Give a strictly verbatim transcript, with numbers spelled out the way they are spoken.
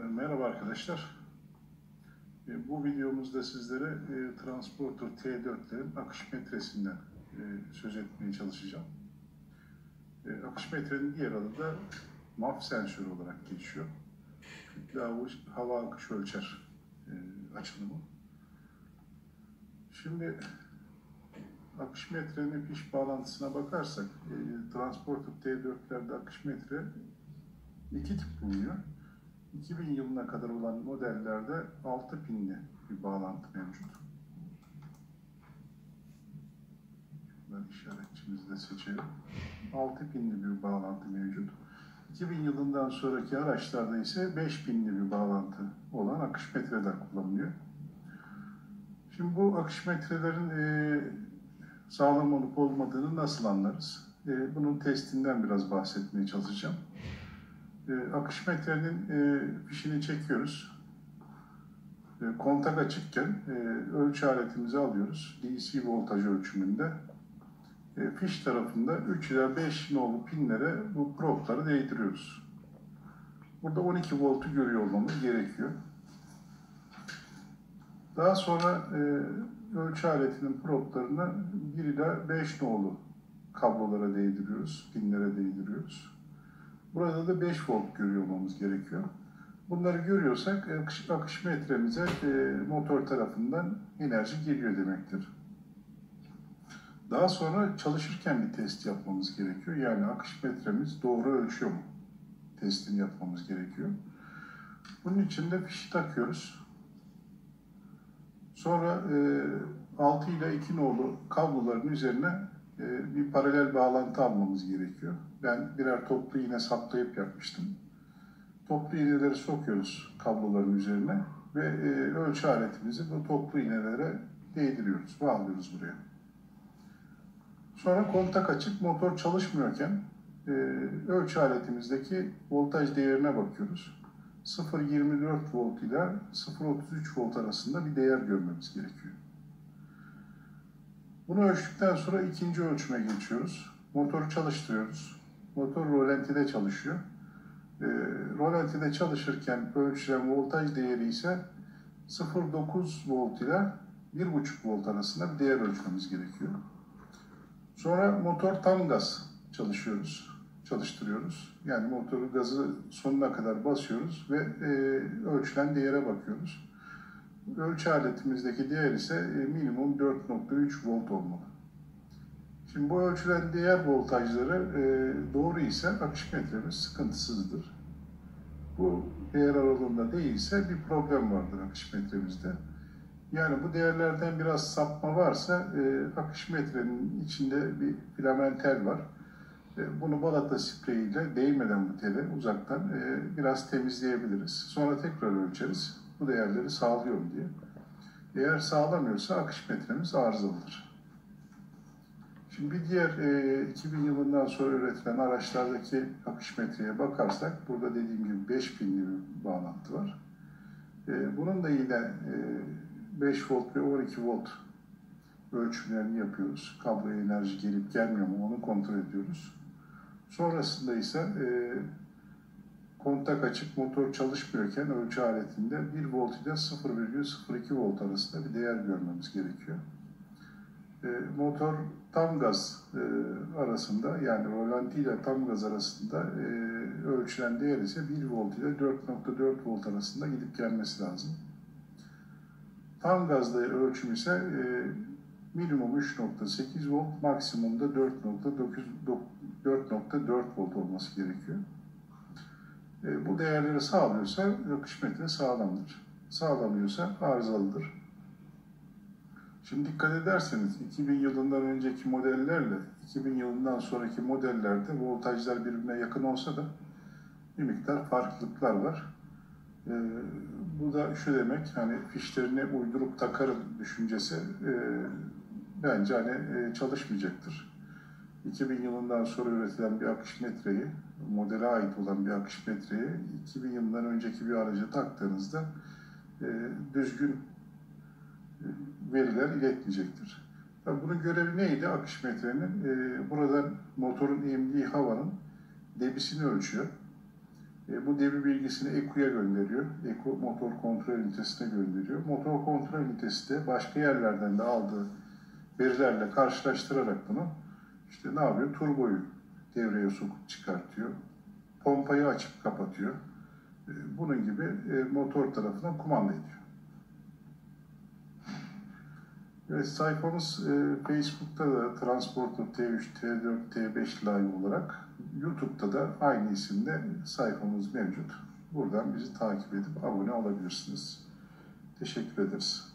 Merhaba arkadaşlar. Bu videomuzda sizlere Transporter T dörtlerin akış metresinden söz etmeye çalışacağım. Akış metrenin diğer adı da M A F sensörü olarak geçiyor. Kütle hava akış ölçer açılımı. Şimdi akış metrenin fiş bağlantısına bakarsak Transporter T dörtlerde akış metre iki tip bulunuyor. iki bin yılına kadar olan modellerde altı pinli bir bağlantı mevcut. Şuradan işaretçimizi de seçelim. altı pinli bir bağlantı mevcut. iki bin yılından sonraki araçlarda ise beş pinli bir bağlantı olan akış metreler kullanılıyor. Şimdi bu akış metrelerin e, sağlam olup olmadığını nasıl anlarız? E, bunun testinden biraz bahsetmeye çalışacağım. E, akış metrenin e, fişini çekiyoruz. E, kontak açıkken e, ölçü aletimizi alıyoruz. D C voltaj ölçümünde. E, fiş tarafında üç ila beş nolu pinlere bu probları değdiriyoruz. Burada on iki voltu görüyor olmamız gerekiyor. Daha sonra e, ölçü aletinin problarını bir ila beş nolu kablolara değdiriyoruz, pinlere değdiriyoruz. Burada da beş volt görüyor olmamız gerekiyor. Bunları görüyorsak akış, akış metremize e, motor tarafından enerji geliyor demektir. Daha sonra çalışırken bir test yapmamız gerekiyor. Yani akış metremiz doğru ölçüyor mu? Testini yapmamız gerekiyor. Bunun için de fişi takıyoruz. Sonra e, altı ile iki nolu kabloların üzerine e, bir paralel bağlantı almamız gerekiyor. Ben birer toplu iğne saplayıp yapmıştım. Toplu iğneleri sokuyoruz kabloların üzerine ve e, ölçü aletimizi bu toplu iğnelere değdiriyoruz, bağlıyoruz buraya. Sonra kontak açık, motor çalışmıyorken e, ölçü aletimizdeki voltaj değerine bakıyoruz. sıfır virgül yirmi dört volt ile sıfır virgül otuz üç volt arasında bir değer görmemiz gerekiyor. Bunu ölçtükten sonra ikinci ölçüme geçiyoruz. Motoru çalıştırıyoruz. Motor rolantide çalışıyor. E, rolantide çalışırken ölçülen voltaj değeri ise sıfır virgül dokuz volt ile bir buçuk volt arasında bir değer ölçmemiz gerekiyor. Sonra motor tam gaz çalışıyoruz, çalıştırıyoruz. Yani motoru gazı sonuna kadar basıyoruz ve e, ölçülen değere bakıyoruz. Ölçü aletimizdeki değer ise e, minimum dört nokta üç volt olmalı. Şimdi bu ölçülen değer voltajları e, doğru ise akış metremiz sıkıntısızdır. Bu değer aralığında değilse bir problem vardır akış metremizde. Yani bu değerlerden biraz sapma varsa e, akış metrenin içinde bir filamentel var. E, bunu balata spreyiyle değmeden bu tele uzaktan e, biraz temizleyebiliriz. Sonra tekrar ölçeriz. Bu değerleri sağlıyor mu diye. Eğer sağlamıyorsa akış metremiz arızalıdır. Şimdi bir diğer e, iki bin yılından sonra üretilen araçlardaki akış metreye bakarsak burada dediğim gibi beş pinli bir bağlantı var. E, bunun da yine e, beş volt ve on iki volt ölçümlerini yapıyoruz. Kabloya enerji gelip gelmiyor mu onu kontrol ediyoruz. Sonrasında ise e, kontak açık, motor çalışmıyorken ölçü aletinde bir volt ile sıfır virgül sıfır iki volt arasında bir değer görmemiz gerekiyor. E, motor tam gaz e, arasında, yani rolanti ile tam gaz arasında e, ölçülen değer ise bir volt ile dört nokta dört volt arasında gidip gelmesi lazım. Tam gazda ölçüm ise e, minimum üç nokta sekiz volt, maksimumda dört nokta dört volt olması gerekiyor. E, bu değerleri sağlıyorsa akış metre sağlamdır. Sağlamıyorsa arızalıdır. Şimdi dikkat ederseniz iki bin yılından önceki modellerle iki bin yılından sonraki modellerde voltajlar birbirine yakın olsa da bir miktar farklılıklar var. E, bu da şu demek, hani fişlerine uydurup takarım düşüncesi e, bence hani e, çalışmayacaktır. iki bin yılından sonra üretilen bir akış metreyi, modele ait olan bir akış metreyi iki bin yılından önceki bir araca taktığınızda e, düzgün veriler iletmeyecektir. Tabii bunun görevi neydi akış metrenin? E, buradan motorun emdiği havanın debisini ölçüyor. E, bu devir bilgisini E K U'ya gönderiyor. E K U motor kontrol ünitesine gönderiyor. Motor kontrol ünitesi de başka yerlerden de aldığı verilerle karşılaştırarak bunu işte ne yapıyor? Turboyu devreye sokup çıkartıyor. Pompayı açıp kapatıyor. E, bunun gibi e, motor tarafından kumanda ediyor. Evet, sayfamız e, Facebook'ta da Transporter T üç, T dört, T beş Live olarak, YouTube'da da aynı isimde sayfamız mevcut. Buradan bizi takip edip abone olabilirsiniz. Teşekkür ederiz.